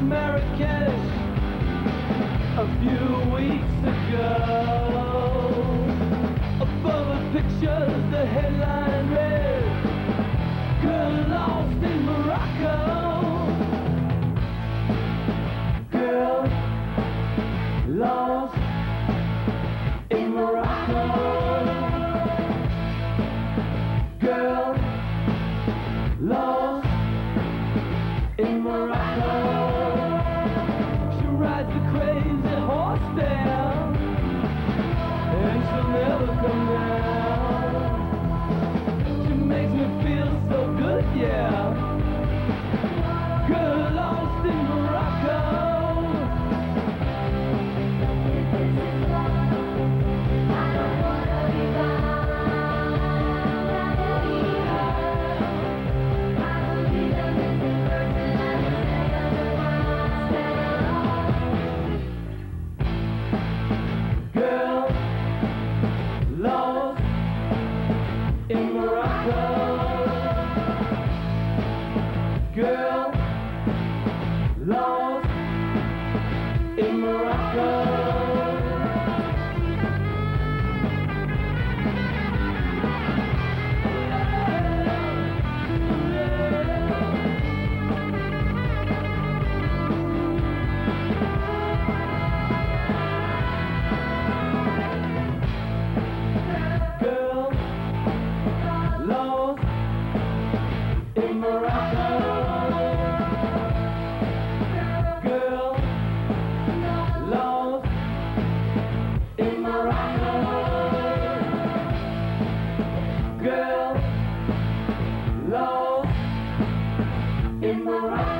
Marrakesh a few weeks ago. Above the pictures, the headline read, "Girl lost in Morocco." Girl lost in Morocco. Girl lost in Morocco. She rides the crazy horse there, and she'll never come down. She makes me feel so good, yeah. Girl lost in Morocco. Girl lost in Morocco. Girl lost in Morocco.